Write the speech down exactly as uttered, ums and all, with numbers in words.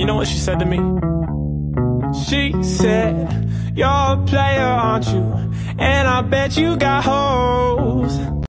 You know what she said to me? She said, you're a player, aren't you? And I bet you got hoes.